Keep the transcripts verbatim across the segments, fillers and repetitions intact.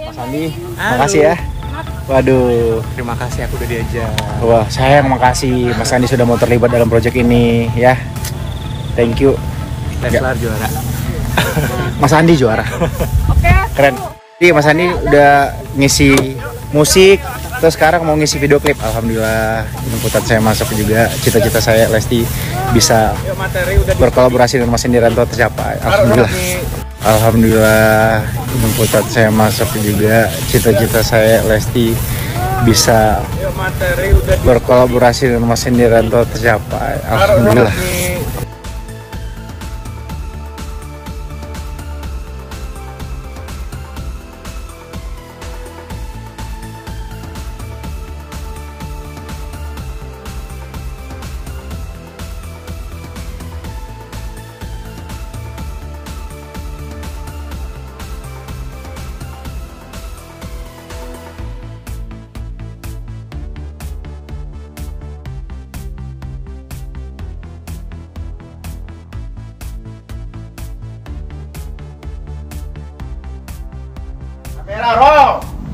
Mas Andi, makasih ya. Waduh, Terima kasih aku udah diajak. wah saya yang makasih Mas Andi sudah mau terlibat dalam proyek ini ya. Thank you. Leslar juara. Mas Andi juara. Oke. Keren. Jadi Mas Andi udah ngisi musik, terus sekarang mau ngisi video klip. Alhamdulillah, inputan saya masuk juga. Cita-cita saya Lesti bisa berkolaborasi dengan Mas Andi Ranto tercapai. Alhamdulillah. Alhamdulillah, inputan saya masuk juga. Cita-cita saya Lesti bisa berkolaborasi dengan Mas Andi Ranto tercapai. Alhamdulillah. Kamera roll.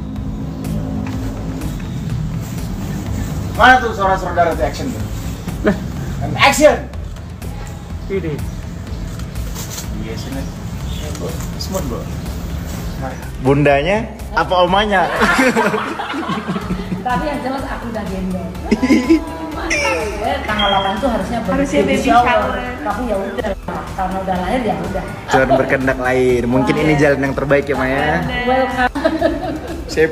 Mana tuh suara saudara di action tuh? Nah, and action. Ini. Yes, ini. Smooth, Bro. Bundanya apa omanya? Tapi yang jelas aku udah gendong. Eh, tanggal delapan tuh harusnya Harusnya baby shower. Tapi ya udah, karena udah lahir ya udah. Jangan berkehendak lain. Mungkin ini jalan yang terbaik ya Maya. Welcome. Sip.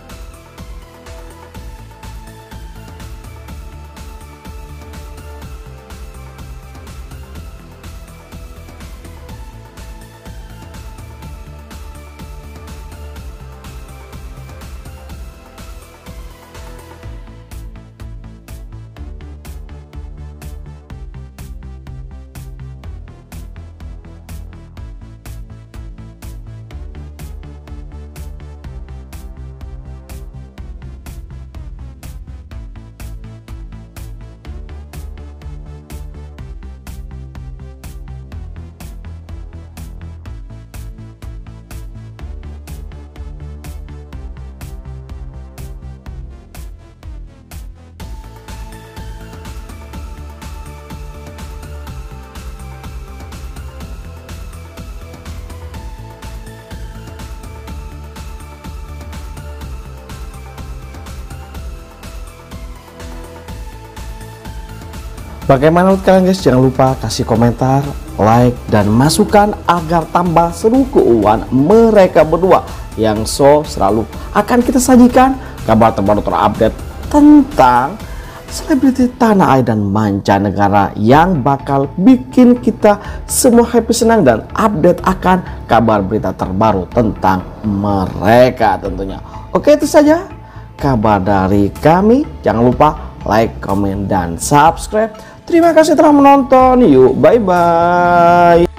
Bagaimana menurut kalian guys? Jangan lupa kasih komentar, like, dan masukan agar tambah seru keuangan mereka berdua yang so selalu akan kita sajikan kabar terbaru terupdate tentang selebriti tanah air dan mancanegara yang bakal bikin kita semua happy, senang, dan update akan kabar berita terbaru tentang mereka tentunya. Oke, itu saja kabar dari kami. Jangan lupa like, komen, dan subscribe. Terima kasih telah menonton. Yuk, bye-bye.